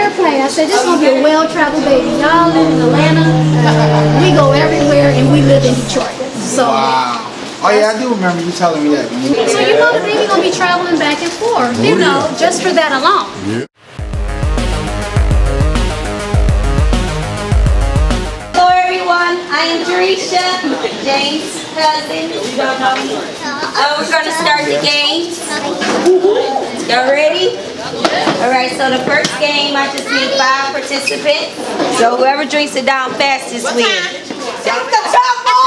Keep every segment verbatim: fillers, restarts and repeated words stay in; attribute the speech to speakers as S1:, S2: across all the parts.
S1: airplane. I said, this is going to be a well-traveled baby. Y'all live in Atlanta. Uh, we go everywhere, and we live in Detroit. So. Wow.
S2: Oh yeah, I do remember you telling me that.
S1: So you know the baby gonna be traveling back and forth, you know, just for that alone.
S3: Yeah.
S4: Hello everyone, I am Teresha, James' cousin. You don't know me. Uh, we're gonna start the games. Y'all ready? Alright, so the first game I just need five participants. So whoever drinks it down fastest wins. Take the top off!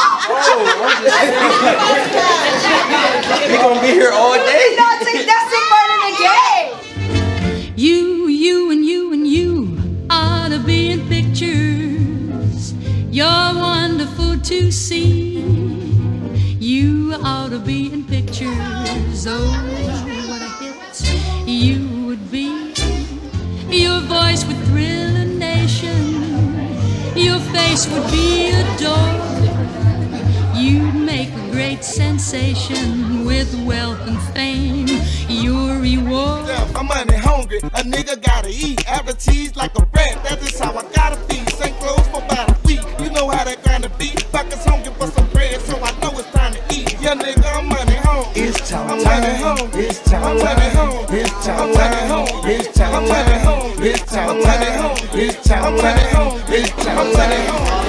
S2: We're gonna be here all day.
S4: That's the fun of the game.
S5: You, you, and you, and you ought to be in pictures. You're wonderful to see. You ought to be in pictures. Oh, what a hit you would be. Your voice would thrill a nation. Your face would be adored. You'd make a great sensation with wealth and fame. Your reward.
S6: I'm money hungry, a nigga gotta eat. Appetites like a rat, that is how I gotta be. Same clothes for about a week, you know how that kinda be. Pockets hungry for some bread, so I know it's time to eat. Yeah, nigga, I'm money hungry. It's time. I'm money hungry. It's time. I'm money hungry. It's time. I'm money hungry. It's time. I'm money hungry. It's time. I'm money hungry. It's time. I'm money hungry. It's time. I'm money hungry.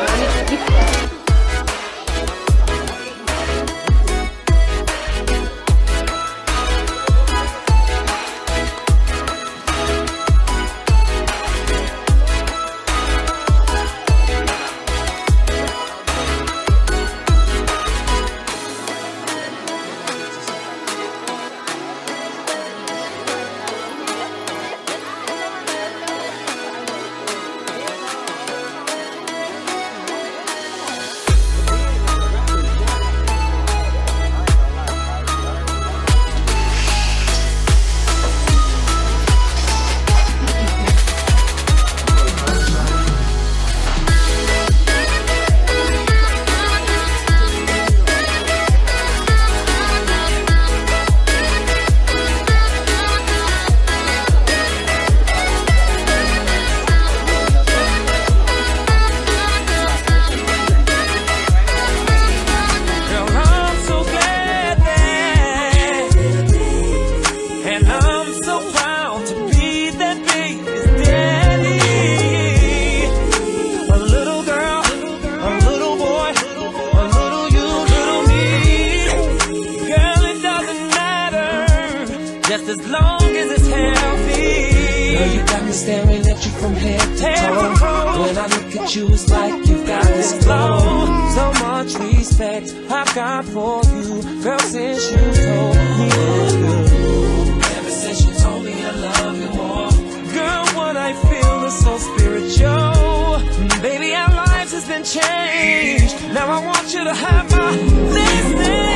S7: Staring at you from head to toe. When I look at you, it's like you got this glow. So much respect I've got for you, girl, since you told me. Ever since you told me I love you more. Girl, what I feel is so spiritual. Baby, our lives has been changed. Now I want you to have my listening.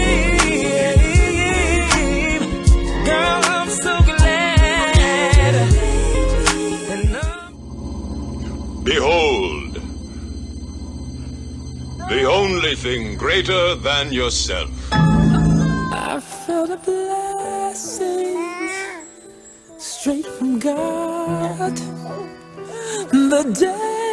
S7: Girl, I'm so glad.
S3: Behold, the only thing greater than yourself.
S7: I felt a blessing straight from God the day